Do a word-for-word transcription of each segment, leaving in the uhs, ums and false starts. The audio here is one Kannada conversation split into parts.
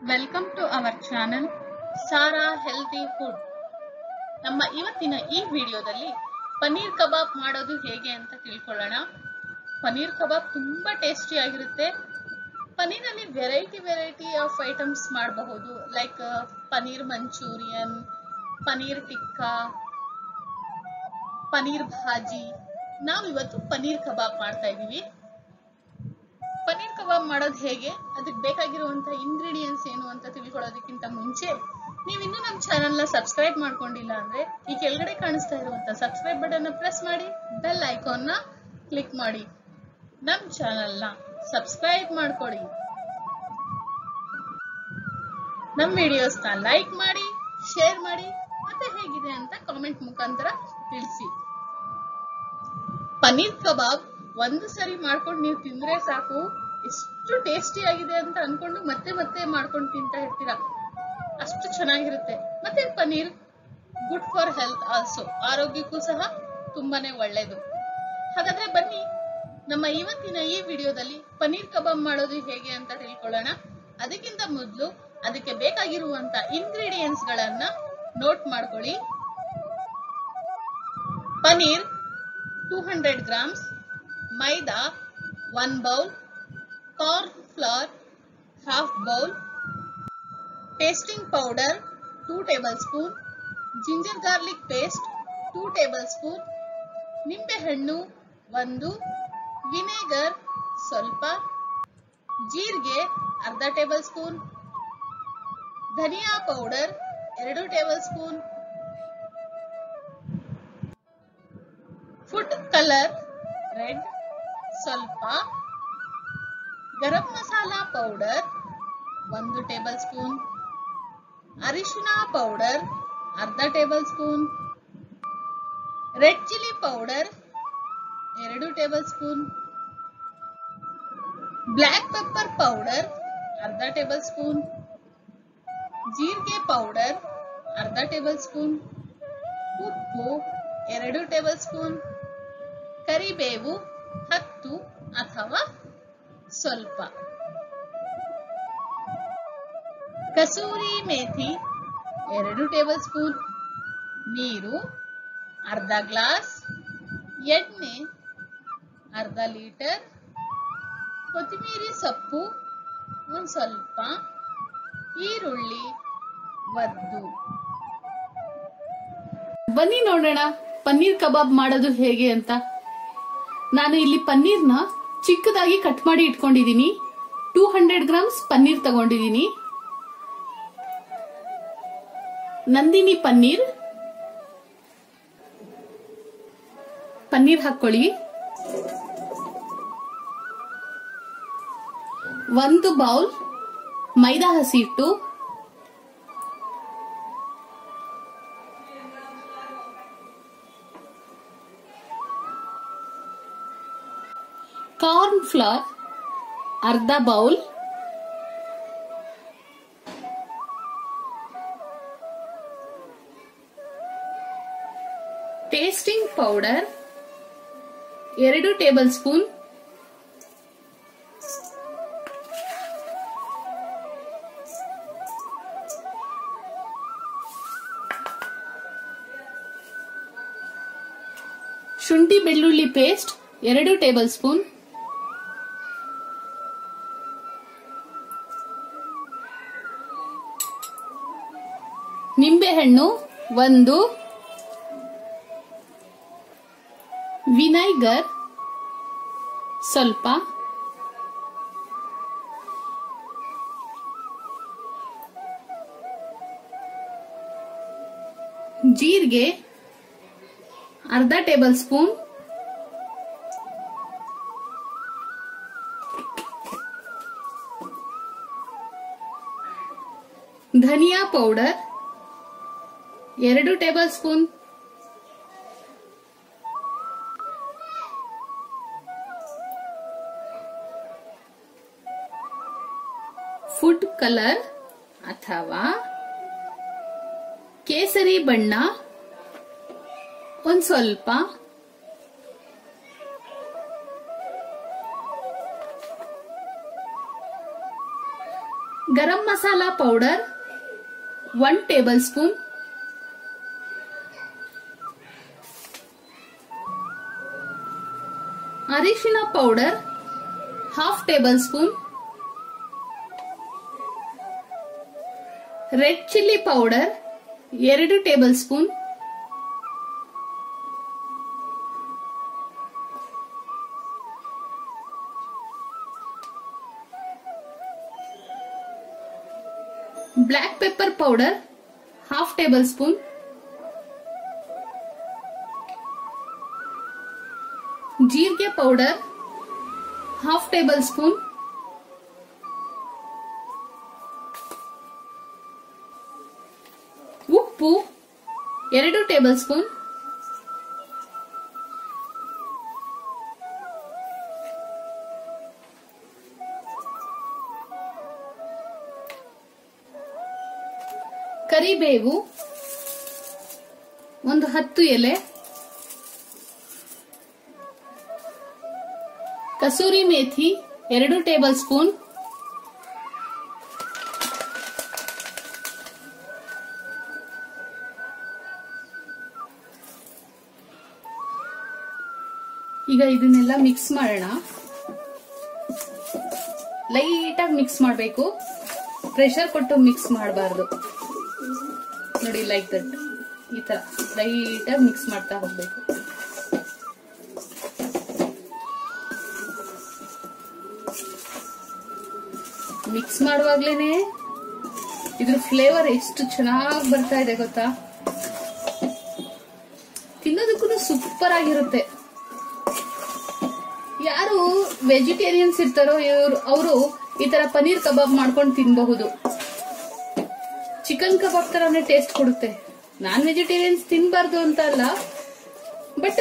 Welcome to our channel Sara healthy food. ನಮ್ಮ ಇವತ್ತಿನ ಈ ವಿಡಿಯೋದಲ್ಲಿ ಪನ್ನೀರ್ ಕಬಾಬ್ ಮಾಡೋದು ಹೇಗೆ ಅಂತ ತಿಳ್ಕೊಳ್ಳೋಣ. ಪನ್ನೀರ್ ಕಬಾಬ್ ತುಂಬಾ ಟೇಸ್ಟಿ ಆಗಿರುತ್ತೆ. ಪನ್ನೀರಲ್ಲಿ ವೆರೈಟಿ ವೆರೈಟಿ ಆಫ್ ಐಟಮ್ಸ್ ಮಾಡಬಹುದು. ಲೈಕ್ ಪನ್ನೀರ್ ಮಂಚೂರಿಯನ್, ಪನ್ನೀರ್ ಟಿಕ್ಕಾ, ಪನ್ನೀರ್ ಭಾಜಿ. ನಾವಿವತ್ತು ಪನ್ನೀರ್ ಕಬಾಬ್ ಮಾಡ್ತಾ ಇದೀವಿ. ಪನ್ನೀರ್ ಕಬಾಬ್ ಮಾಡೋದು ಹೇಗೆ, ಅದಕ್ಕೆ ಬೇಕಾಗಿರುವಂತಹ ಇಂಗ್ರೀಡಿಯೆಂಟ್ಸ್ ಏನು ಅಂತ ತಿಳ್ಕೊಳ್ಳೋದಕ್ಕಿಂತ ಮುಂಚೆ ನೀವು ಇನ್ನೂ ನಮ್ಮ ಚಾನೆಲ್ ನ ಸಬ್ಸ್ಕ್ರೈಬ್ ಮಾಡ್ಕೊಂಡಿಲ್ಲ ಅಂದ್ರೆ ಈ ಕೆಳಗಡೆ ಕಾಣಿಸ್ತಾ ಇರುವಂತಹ ಸಬ್ಸ್ಕ್ರೈಬ್ ಬಟನ್ ನ ಪ್ರೆಸ್ ಮಾಡಿ, ಬೆಲ್ ಐಕಾನ್ ನ ಕ್ಲಿಕ್ ಮಾಡಿ, ನಮ್ಮ ಚಾನೆಲ್ ನ ಸಬ್ಸ್ಕ್ರೈಬ್ ಮಾಡ್ಕೊಳ್ಳಿ. ನಮ್ಮ ವಿಡಿಯೋಸ್ ನ ಲೈಕ್ ಮಾಡಿ, ಶೇರ್ ಮಾಡಿ, ಮತ್ತೆ ಹೇಗಿದೆ ಅಂತ ಕಾಮೆಂಟ್ ಮುಖಾಂತರ ತಿಳಿಸಿ. ಪನ್ನೀರ್ ಕಬಾಬ್ ಒಂದು ಸರಿ ಮಾಡ್ಕೊಂಡು ನೀವು ತಿಂದ್ರೆ ಸಾಕು, ಎಷ್ಟು ಟೇಸ್ಟಿ ಆಗಿದೆ ಅಂತ ಅನ್ಕೊಂಡು ಮತ್ತೆ ಮತ್ತೆ ಮಾಡ್ಕೊಂಡು ತಿಂತಾ ಇರ್ತೀರಾ, ಅಷ್ಟು ಚೆನ್ನಾಗಿರುತ್ತೆ. ಮತ್ತೆ paneer good for health also, ಆರೋಗ್ಯಕ್ಕೂ ಸಹ ತುಂಬಾನೇ ಒಳ್ಳೇದು. ಹಾಗಾದ್ರೆ ಬನ್ನಿ ನಮ್ಮ ಇವತ್ತಿನ ಈ ವಿಡಿಯೋದಲ್ಲಿ ಪನ್ನೀರ್ ಕಬಾಬ್ ಮಾಡೋದು ಹೇಗೆ ಅಂತ ತಿಳ್ಕೊಳ್ಳೋಣ. ಅದಕ್ಕಿಂತ ಮೊದಲು ಅದಕ್ಕೆ ಬೇಕಾಗಿರುವಂತ ಇಂಗ್ರೀಡಿಯೆಂಟ್ಸ್ ಗಳನ್ನ ನೋಟ್ ಮಾಡ್ಕೊಳ್ಳಿ. Paneer two hundred grams, maida one bowl, corn flour half bowl, tasting powder two tablespoon, ginger garlic paste two tablespoon, ನಿಂಬೆ ಹಣ್ಣು ಒಂದು, ವಿನೆಗರ್ ಸ್ವಲ್ಪ, ಜೀರಿಗೆ ಅರ್ಧ ಟೇಬಲ್ ಸ್ಪೂನ್, ಧನಿಯಾ ಪೌಡರ್ ಎರಡು tablespoon, food colour red ಸ್ವಲ್ಪ, ಗರಂ ಮಸಾಲಾ ಪೌಡರ್ ಒಂದು ಟೇಬಲ್ ಸ್ಪೂನ್, ಅರಿಶಿನ ಪೌಡರ್ ಅರ್ಧ tablespoon, red chilli powder ಎರಡು tablespoon, black pepper powder ಅರ್ಧ ಟೇಬಲ್ ಸ್ಪೂನ್, ಜೀರಿಗೆ ಪೌಡರ್ ಅರ್ಧ ಟೇಬಲ್ ಸ್ಪೂನ್, ಉಪ್ಪು ಎರಡು ಟೇಬಲ್ ಸ್ಪೂನ್, ಕರಿಬೇವು ಹತ್ತು ಅಥವಾ ಸ್ವಲ್ಪ, ಕಸೂರಿ ಮೇಥಿ ಎರಡು ಟೇಬಲ್ ಸ್ಪೂನ್, ನೀರು ಅರ್ಧ ಗ್ಲಾಸ್, ಎಣ್ಣೆ ಅರ್ಧ ಲೀಟರ್, ಕೊತ್ತಂಬರಿ ಸೊಪ್ಪು ಒಂದು ಸ್ವಲ್ಪ, ಈರುಳ್ಳಿ ಒಂದು. ಬನ್ನಿ ನೋಡೋಣ ಪನ್ನೀರ್ ಕಬಾಬ್ ಮಾಡೋದು ಹೇಗೆ ಅಂತ. ನಾನು ಇಲ್ಲಿ ಪನ್ನೀರ್ನ ಚಿಕ್ಕದಾಗಿ ಕಟ್ ಮಾಡಿ ಇಟ್ಕೊಂಡಿದ್ದೀನಿ. ಟೂ ಹಂಡ್ರೆಡ್ ಗ್ರಾಮ್ಸ್ ಪನ್ನೀರ್ ತಗೊಂಡಿದ್ದೀನಿ. ನಂದಿನಿ ಪನ್ನೀರ್ ಪನ್ನೀರ್ ಹಾಕೊಳ್ಳಿ. ಒಂದು ಬೌಲ್ ಮೈದಾ ಹಸಿ ಹಿಟ್ಟು, ಕಾರ್ನ್ ಫ್ಲೋರ್ ಅರ್ಧ ಬೌಲ್, ಟೇಸ್ಟಿಂಗ್ ಪೌಡರ್ ಎರಡು ಟೇಬಲ್ ಸ್ಪೂನ್, ಶುಂಠಿ ಬೆಳ್ಳುಳ್ಳಿ ಪೇಸ್ಟ್ ಎರಡು ಟೇಬಲ್ ಸ್ಪೂನ್, ನಿಂಬೆಹಣ್ಣು ಒಂದು, ವಿನೆಗರ್ ಸ್ವಲ್ಪ, ಜೀರಿಗೆ ಅರ್ಧ ಟೇಬಲ್ ಸ್ಪೂನ್, ಧನಿಯಾ ಪೌಡರ್ ಎರಡು ಟೇಬಲ್ ಸ್ಪೂನ್, ಫುಡ್ ಕಲರ್ ಅಥವಾ ಕೇಸರಿ ಬಣ್ಣ ಒಂದ್ ಸ್ವಲ್ಪ, garam masala powder one tablespoon, ಅರಿಶಿನ powder half tablespoon, red chilli powder ಎರಡು tablespoon, black pepper powder half tablespoon, ಜೀರಿಗೆ ಪೌಡರ್ ಹಾಫ್ ಟೇಬಲ್ ಸ್ಪೂನ್, ಉಪ್ಪು ಎರಡು ಟೇಬಲ್ ಸ್ಪೂನ್, ಕರಿಬೇವು ಒಂದು ಹತ್ತು ಎಲೆ, ಕಸೂರಿ ಮೇಥಿ ಎರಡು ಟೇಬಲ್ ಸ್ಪೂನ್, ಈಗ ಇದನ್ನೆಲ್ಲ ಮಿಕ್ಸ್ ಮಾಡೋಣ. ಲೈಟ್ ಆಗಿ ಮಿಕ್ಸ್ ಮಾಡಬೇಕು, ಪ್ರೆಷರ್ ಕೊಟ್ಟು ಮಿಕ್ಸ್ ಮಾಡಬಾರ್ದು. ನೋಡಿ, ಲೈಕ್ ದಟ್, ಈ ತರ ಲೈಟ್ ಆಗಿ ಮಿಕ್ಸ್ ಮಾಡ್ತಾ ಹೋಗ್ಬೇಕು. ಮಿಕ್ಸ್ ಮಾಡುವಾಗ್ಲೇನೆ ಇದ್ರ ಫ್ಲೇವರ್ ಎಷ್ಟು ಚೆನ್ನಾಗಿ ಬರ್ತಾ ಇದೆ ಗೊತ್ತಾ. ತಿನ್ನೋದಕ್ಕೂ ಸೂಪರ್ ಆಗಿರುತ್ತೆ. ಯಾರು ವೆಜಿಟೇರಿಯನ್ಸ್ ಇರ್ತಾರೋ ಇವರು ಅವರು ಈ ತರ ಪನೀರ್ ಕಬಾಬ್ ಮಾಡ್ಕೊಂಡು ತಿನ್ಬಹುದು. ಚಿಕನ್ ಕಬಾಬ್ ತರಾನೇ ಟೇಸ್ಟ್ ಕೊಡುತ್ತೆ. ನಾನ್ ವೆಜಿಟೇರಿಯನ್ಸ್ ತಿನ್ಬಾರ್ದು ಅಂತ ಅಲ್ಲ, ಬಟ್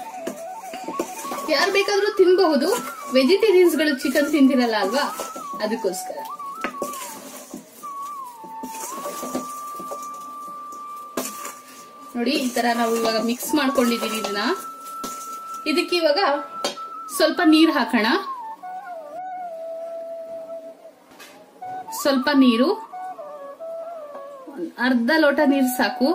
ಯಾರು ಬೇಕಾದ್ರೂ ತಿನ್ಬಹುದು. ವೆಜಿಟೇರಿಯನ್ಸ್ ಗಳು ಚಿಕನ್ ತಿಂದಿರಲ್ಲ ಅಲ್ವಾ, ಅದಕ್ಕೋಸ್ಕರ. ನೋಡಿ, ಈ ತರ ನಾವು ಇವಾಗ ಮಿಕ್ಸ್ ಮಾಡ್ಕೊಂಡಿದೀವಿ. ಇದನ್ನ ಇದಕ್ಕೆ ಇವಾಗ ಸ್ವಲ್ಪ ನೀರು ಹಾಕೋಣ. ಸ್ವಲ್ಪ ನೀರು, ಅರ್ಧ ಲೋಟ ನೀರು ಸಾಕು.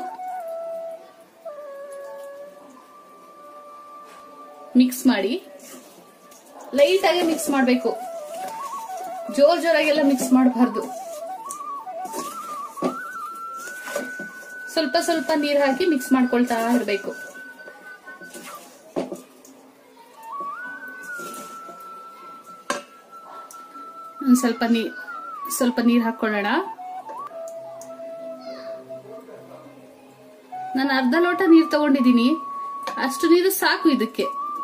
ಮಿಕ್ಸ್ ಮಾಡಿ ಲೈಟ್ ಆಗಿ ಮಿಕ್ಸ್ ಮಾಡಬೇಕು. ಜೋರ್ ಜೋರಾಗೆಲ್ಲ ಮಿಕ್ಸ್ ಮಾಡಬಾರ್ದು. ಸ್ವಲ್ಪ ಸ್ವಲ್ಪ ನೀರು ಹಾಕಿ ಮಿಕ್ಸ್ ಮಾಡ್ಕೊಳ್ತಾ ಇರಬೇಕು. ಒಂದ್ ಸ್ವಲ್ಪ ನೀರ್ ಸ್ವಲ್ಪ ನೀರು ಹಾಕೊಳ್ಳೋಣ. ನಾನು ಅರ್ಧ ಲೋಟ ನೀರು ತಗೊಂಡಿದ್ದೀನಿ, ಅಷ್ಟು ನೀರು ಸಾಕು ಇದಕ್ಕೆ.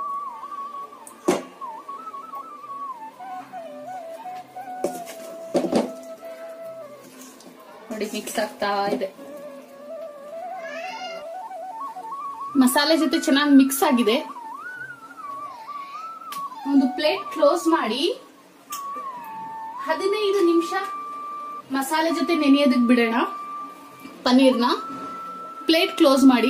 ನೋಡಿ, ಮಿಕ್ಸ್ ಆಗ್ತಾ ಇದೆ. ಮಸಾಲೆ ಜೊತೆ ಚೆನ್ನಾಗಿ ಮಿಕ್ಸ್ ಆಗಿದೆ. ಒಂದು ಪ್ಲೇಟ್ ಕ್ಲೋಸ್ ಮಾಡಿ ಹದಿನೈದು ನಿಮಿಷ ಮಸಾಲೆ ಜೊತೆ ನೆನೆಯೋದಕ್ಕೆ ಬಿಡೋಣ ಪನ್ನೀರ್ನ. ಪ್ಲೇಟ್ ಕ್ಲೋಸ್ ಮಾಡಿ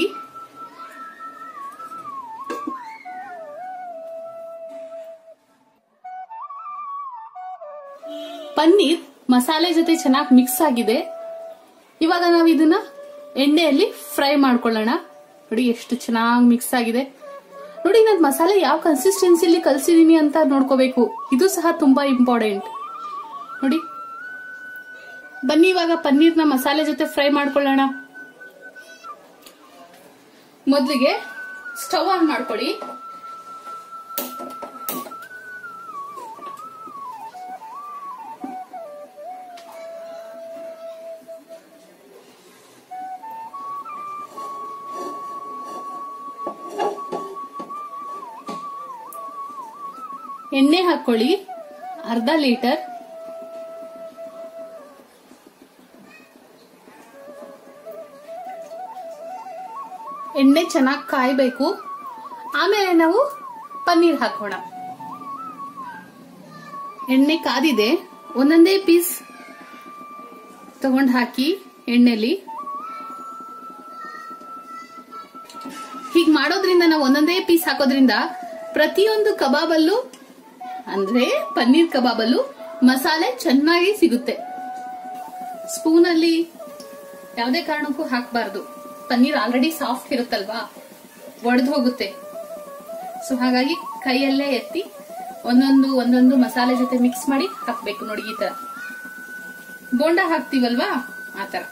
ಪನ್ನೀರ್ ಮಸಾಲೆ ಜೊತೆ ಚೆನ್ನಾಗಿ ಮಿಕ್ಸ್ ಆಗಿದೆ. ಇವಾಗ ನಾವು ಇದನ್ನ ಎಣ್ಣೆಯಲ್ಲಿ ಫ್ರೈ ಮಾಡ್ಕೊಳ್ಳೋಣ. ನೋಡಿ, ಎಷ್ಟು ಚೆನ್ನಾಗಿ ಮಿಕ್ಸ್ ಆಗಿದೆ. ನೋಡಿ, ನಾನು ಮಸಾಲೆ ಯಾವ ಕನ್ಸಿಸ್ಟೆನ್ಸಿಲಿ ಕಲ್ಸಿದೀನಿ ಅಂತ ನೋಡ್ಕೋಬೇಕು. ಇದು ಸಹ ತುಂಬಾ ಇಂಪಾರ್ಟೆಂಟ್. ನೋಡಿ, ಬನ್ನಿ ಇವಾಗ ಪನ್ನೀರ್ನ ಮಸಾಲೆ ಜೊತೆ ಫ್ರೈ ಮಾಡ್ಕೊಳ್ಳೋಣ. ಮೊದಲಿಗೆ ಸ್ಟವ್ ಆನ್ ಮಾಡ್ಕೊಳ್ಳಿ. ಎಣ್ಣೆ ಹಾಕೊಳ್ಳಿ, ಅರ್ಧ ಲೀಟರ್. ಎಣ್ಣೆ ಚೆನ್ನಾಗಿ ಕಾಯಬೇಕು. ಆಮೇಲೆ ನಾವು ಪನ್ನೀರ್ ಹಾಕೋಣ. ಎಣ್ಣೆ ಕಾದಿದೆ. ಒಂದೊಂದೇ ಪೀಸ್ ತಗೊಂಡು ಹಾಕಿ ಎಣ್ಣೆಲಿ. ಹೀಗೆ ಮಾಡೋದ್ರಿಂದ, ನಾವು ಒಂದೊಂದೇ ಪೀಸ್ ಹಾಕೋದ್ರಿಂದ ಪ್ರತಿಯೊಂದು ಕಬಾಬಲ್ಲೂ, ಅಂದ್ರೆ ಪನ್ನೀರ್ ಕಬಾಬಲ್ಲೂ ಮಸಾಲೆ ಚೆನ್ನಾಗಿ ಸಿಗುತ್ತೆ. ಸ್ಪೂನ್ ಅಲ್ಲಿ ಯಾವುದೇ ಕಾರಣಕ್ಕೂ ಹಾಕಬಾರ್ದು. ಪನ್ನೀರ್ ಆಲ್ರೆಡಿ ಸಾಫ್ಟ್ ಇರುತ್ತಲ್ವಾ, ಒಡೆದು ಹೋಗುತ್ತೆ. ಸೊ ಹಾಗಾಗಿ ಕೈಯಲ್ಲೇ ಎತ್ತಿ ಒಂದೊಂದು ಒಂದೊಂದು ಮಸಾಲೆ ಜೊತೆ ಮಿಕ್ಸ್ ಮಾಡಿ ಹಾಕ್ಬೇಕು. ನೋಡಿ ಈ ತರ ಬೋಂಡ ಹಾಕ್ತಿವಲ್ವಾ ಆ ತರ.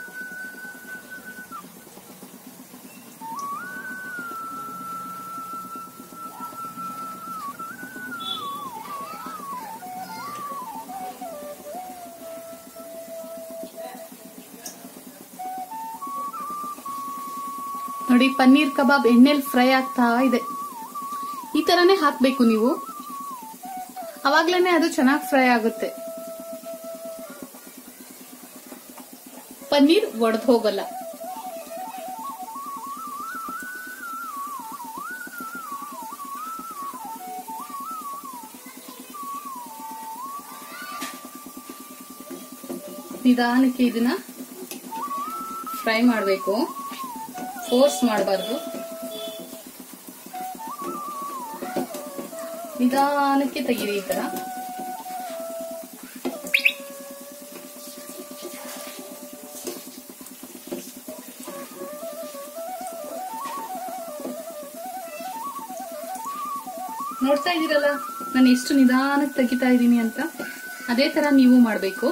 ನೋಡಿ ಪನ್ನೀರ್ ಕಬಾಬ್ ಎಣ್ಣೆಲಿ ಫ್ರೈ ಆಗ್ತಾ ಇದೆ. ಈ ತರನೇ ಹಾಕ್ಬೇಕು ನೀವು, ಅವಾಗ್ಲೇನೆ ಅದು ಚೆನ್ನಾಗಿ ಫ್ರೈ ಆಗುತ್ತೆ. ಪನ್ನೀರ್ ಒಡೆದು ಹೋಗಲ್ಲ. ನಿಧಾನಕ್ಕೆ ಇದನ್ನ ಫ್ರೈ ಮಾಡಬೇಕು, ಫೋರ್ಸ್ ಮಾಡಬಾರ್ದು. ನಿಧಾನಕ್ಕೆ ತೆಗೀರಿ ಈ ತರ. ನೋಡ್ತಾ ಇದೀರಲ್ಲ ನಾನು ಎಷ್ಟು ನಿಧಾನಕ್ಕೆ ತೆಗಿತಾ ಇದ್ದೀನಿ ಅಂತ. ಅದೇ ತರ ನೀವು ಮಾಡಬೇಕು.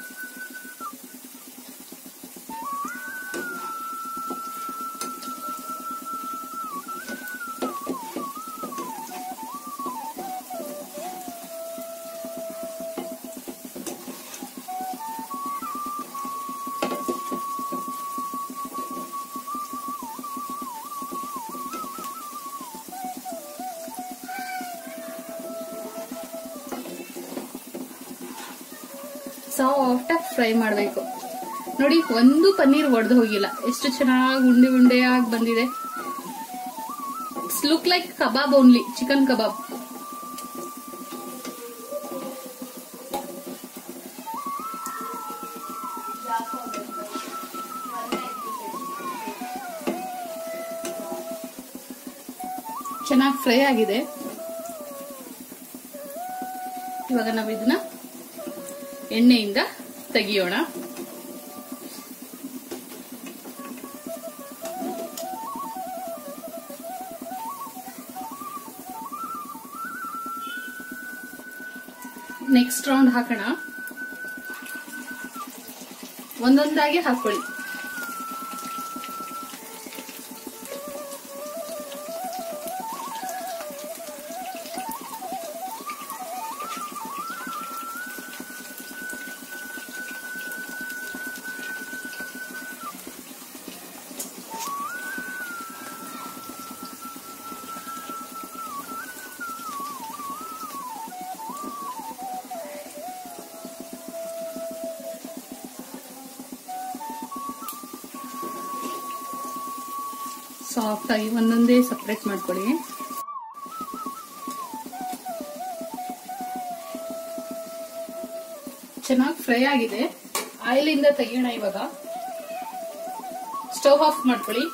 ಸಾಫ್ಟ್ ಆಗಿ ಫ್ರೈ ಮಾಡಬೇಕು. ನೋಡಿ ಒಂದು ಪನ್ನೀರ್ ಒಡೆದು ಹೋಗಿಲ್ಲ, ಎಷ್ಟು ಚೆನ್ನಾಗಿ ಉಂಡೆ ಉಂಡೆಯಾಗಿ ಬಂದಿದೆ. It's look like kebab only, chicken kebab. ಚೆನ್ನಾಗಿ ಫ್ರೈ ಆಗಿದೆ. ಇವಾಗ ನಾವು ಇದನ್ನ ಎಣ್ಣೆಯಿಂದ ತೆಗಿಯೋಣ. ನೆಕ್ಸ್ಟ್ ರೌಂಡ್ ಹಾಕೋಣ. ಒಂದೊಂದಾಗಿ ಹಾಕೊಳ್ಳಿ. ಸಾಫ್ಟ್ ಆಗಿ ಒಂದೊಂದೇ ಸಪರೇಟ್ ಮಾಡ್ಕೊಳ್ಳಿ. ಚೆನ್ನಾಗಿ ಫ್ರೈ ಆಗಿದೆ. ಆಯಿಲ್ ಇಂದ ತೆಗಿಯೋಣ. ಇವಾಗ ಸ್ಟವ್ ಆಫ್ ಮಾಡ್ಕೊಳ್ಳಿ.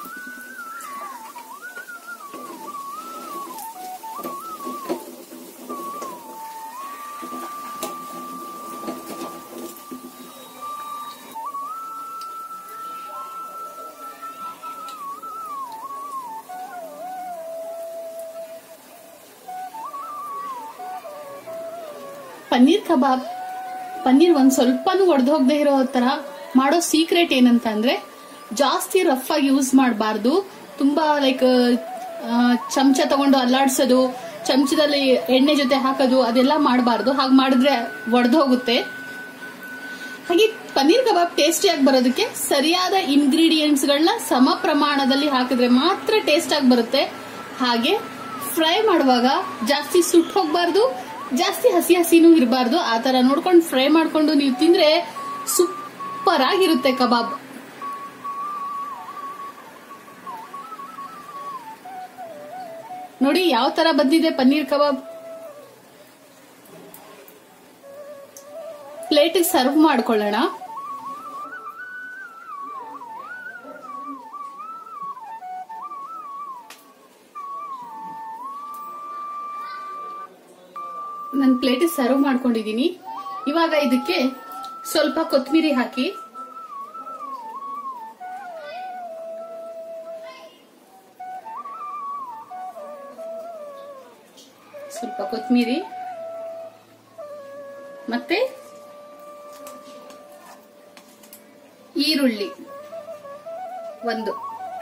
ಪನ್ನೀರ್ ಕಬಾಬ್, ಪನ್ನೀರ್ ಒಂದ್ ಸ್ವಲ್ಪನೂ ಒಡೆದು ಹೋಗದೆ ಇರೋ ತರ ಮಾಡೋ ಸೀಕ್ರೆಟ್ ಏನಂತ ಅಂದ್ರೆ, ಜಾಸ್ತಿ ರಫ್ ಆಗಿ ಯೂಸ್ ಮಾಡಬಾರ್ದು. ತುಂಬಾ ಲೈಕ್ ಚಮಚ ತಗೊಂಡು ಅಲ್ಲಾಡ್ಸೋದು, ಚಮಚದಲ್ಲಿ ಎಣ್ಣೆ ಜೊತೆ ಹಾಕೋದು ಅದೆಲ್ಲ ಮಾಡಬಾರ್ದು. ಹಾಗೆ ಮಾಡಿದ್ರೆ ಒಡೆದು ಹೋಗುತ್ತೆ. ಹಾಗೆ ಪನ್ನೀರ್ ಕಬಾಬ್ ಟೇಸ್ಟಿಯಾಗಿ ಬರೋದಕ್ಕೆ ಸರಿಯಾದ ಇಂಗ್ರೀಡಿಯೆಂಟ್ಸ್ ಗಳನ್ನ ಸಮ ಪ್ರಮಾಣದಲ್ಲಿ ಹಾಕಿದ್ರೆ ಮಾತ್ರ ಟೇಸ್ಟ್ ಆಗಿ ಬರುತ್ತೆ. ಹಾಗೆ ಫ್ರೈ ಮಾಡುವಾಗ ಜಾಸ್ತಿ ಸುಟ್ಟು ಹೋಗ್ಬಾರ್ದು, ಜಾಸ್ತಿ ಹಸಿ ಹಸಿನೂ ಇರಬಾರ್ದು. ಆ ತರ ನೋಡ್ಕೊಂಡು ಫ್ರೈ ಮಾಡ್ಕೊಂಡು ನೀವು ತಿಂದ್ರೆ ಸೂಪರ್ ಆಗಿರುತ್ತೆ ಕಬಾಬ್. ನೋಡಿ ಯಾವ ತರ ಬಂದಿದೆ ಪನ್ನೀರ್ ಕಬಾಬ್. ಪ್ಲೇಟ್ ಸರ್ವ್ ಮಾಡ್ಕೊಳ್ಳೋಣ. ನಾನು ಪ್ಲೇಟ್ ಸರ್ವ್ ಮಾಡ್ಕೊಂಡಿದ್ದೀನಿ. ಇವಾಗ ಇದಕ್ಕೆ ಸ್ವಲ್ಪ ಕೊತ್ತಂಬರಿ ಹಾಕಿ ಸ್ವಲ್ಪ ಕೊತ್ತಂಬರಿ ಮತ್ತೆ ಈರುಳ್ಳಿ ಒಂದು,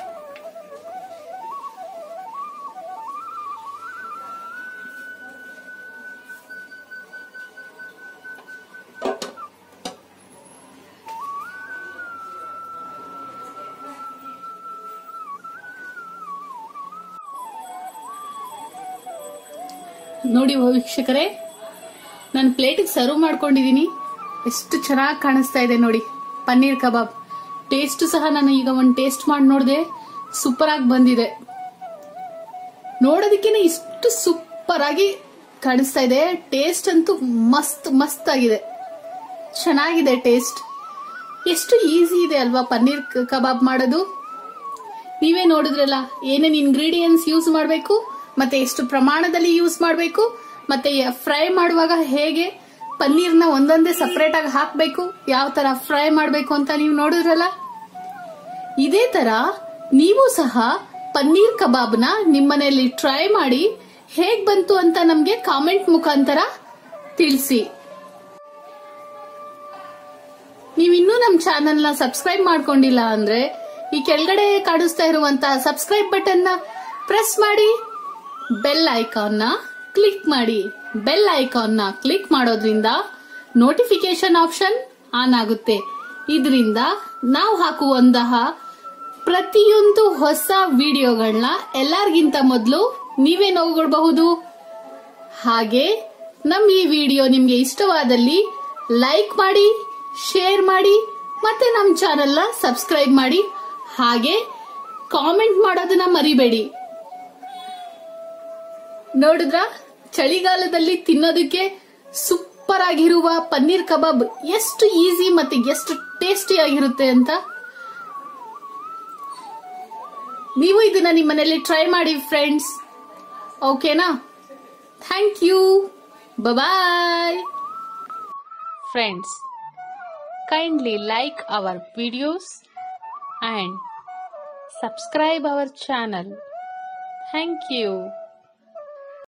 ನೋಡಿ ವೀಕ್ಷಕರೇ, ನಾನು ಪ್ಲೇಟಿಗೆ ಸರ್ವ್ ಮಾಡ್ಕೊಂಡಿದೀನಿ. ಎಷ್ಟು ಚೆನ್ನಾಗಿ ಕಾಣಿಸ್ತಾ ಇದೆ ನೋಡಿ ಪನ್ನೀರ್ ಕಬಾಬ್. ಟೇಸ್ಟ್ ಸಹ ನಾನು ಈಗ ಒಂದು ಟೇಸ್ಟ್ ಮಾಡಿ ನೋಡಿದೆ, ಸೂಪರ್ ಆಗಿ ಬಂದಿದೆ. ನೋಡೋದಕ್ಕೇನೆ ಇಷ್ಟು ಸೂಪರ್ ಆಗಿ ಕಾಣಿಸ್ತಾ ಇದೆ. ಟೇಸ್ಟ್ ಅಂತೂ ಮಸ್ತ್ ಮಸ್ತ್ ಆಗಿದೆ, ಚೆನ್ನಾಗಿದೆ ಟೇಸ್ಟ್. ಎಷ್ಟು ಈಸಿ ಇದೆ ಅಲ್ವಾ ಪನ್ನೀರ್ ಕಬಾಬ್ ಮಾಡೋದು. ನೀವೇ ನೋಡಿದ್ರಲ್ಲ ಏನೇನ್ ಇಂಗ್ರೀಡಿಯೆಂಟ್ಸ್ ಯೂಸ್ ಮಾಡಬೇಕು, ಮತ್ತೆ ಎಷ್ಟು ಪ್ರಮಾಣದಲ್ಲಿ ಯೂಸ್ ಮಾಡಬೇಕು, ಮತ್ತೆ ಫ್ರೈ ಮಾಡುವಾಗ ಹೇಗೆ ಪನ್ನೀರ್ನ ಒಂದೊಂದೇ ಸಪರೇಟ್ ಆಗಿ ಹಾಕಬೇಕು, ಯಾವ ತರ ಫ್ರೈ ಮಾಡಬೇಕು ಅಂತ ನೀವು ನೋಡಿದ್ರಲ್ಲ. ಇದೇ ತರ ನೀವು ಸಹ ಪನ್ನೀರ್ ಕಬಾಬ್ನ ನಿಮ್ಮನೆಯಲ್ಲಿ ಟ್ರೈ ಮಾಡಿ ಹೇಗ್ ಬಂತು ಅಂತ ನಮ್ಗೆ ಕಾಮೆಂಟ್ ಮುಖಾಂತರ ತಿಳಿಸಿ. ನೀವಿನ್ನೂ ನಮ್ ಚಾನೆಲ್ ನ ಸಬ್ಸ್ಕ್ರೈಬ್ ಮಾಡ್ಕೊಂಡಿಲ್ಲ ಅಂದ್ರೆ ಈ ಕೆಳಗಡೆ ಕಾಣಿಸ್ತಾ ಇರುವಂತಹ ಸಬ್ಸ್ಕ್ರೈಬ್ ಬಟನ್ ನ ಪ್ರೆಸ್ ಮಾಡಿ, ಬೆಲ್ ಐಕಾನ್ ನ ಕ್ಲಿಕ್ ಮಾಡಿ. ಬೆಲ್ ಐಕಾನ್ ನ ಕ್ಲಿಕ್ ಮಾಡೋದ್ರಿಂದ ನೋಟಿಫಿಕೇಶನ್ ಆಪ್ಷನ್ ಆನ್ ಆಗುತ್ತೆ. ಇದರಿಂದ ನಾವು ಹಾಕುವಂತಹ ಪ್ರತಿಯೊಂದು ಹೊಸ ವಿಡಿಯೋಗಳನ್ನ ಎಲ್ಲರಿಗಿಂತ ಮೊದಲು ನೀವೇ ನೋಡಬಹುದು. ಹಾಗೆ ನಮ್ ಈ ವಿಡಿಯೋ ನಿಮ್ಗೆ ಇಷ್ಟವಾದಲ್ಲಿ ಲೈಕ್ ಮಾಡಿ, ಶೇರ್ ಮಾಡಿ, ಮತ್ತೆ ನಮ್ ಚಾನೆಲ್ ನ ಸಬ್ಸ್ಕ್ರೈಬ್ ಮಾಡಿ. ಹಾಗೆ ಕಾಮೆಂಟ್ ಮಾಡೋದನ್ನ ಮರಿಬೇಡಿ. ನೋಡಿದ್ರ ಚಳಿಗಾಲದಲ್ಲಿ ತಿನ್ನೋದಕ್ಕೆ ಸೂಪರ್ ಆಗಿರುವ ಪನ್ನೀರ್ ಕಬಾಬ್ ಎಷ್ಟು ಈಸಿ ಮತ್ತೆ ಎಷ್ಟು ಟೇಸ್ಟಿ ಆಗಿರುತ್ತೆ ಅಂತ. ನೀವು ಇದನ್ನ ನಿಮ್ಮ ಮನೆಯಲ್ಲಿ ಟ್ರೈ ಮಾಡಿ ಫ್ರೆಂಡ್ಸ್. ಓಕೆನಾ? Thank you. Bye friends. Kindly like our videos and subscribe our channel. Thank you.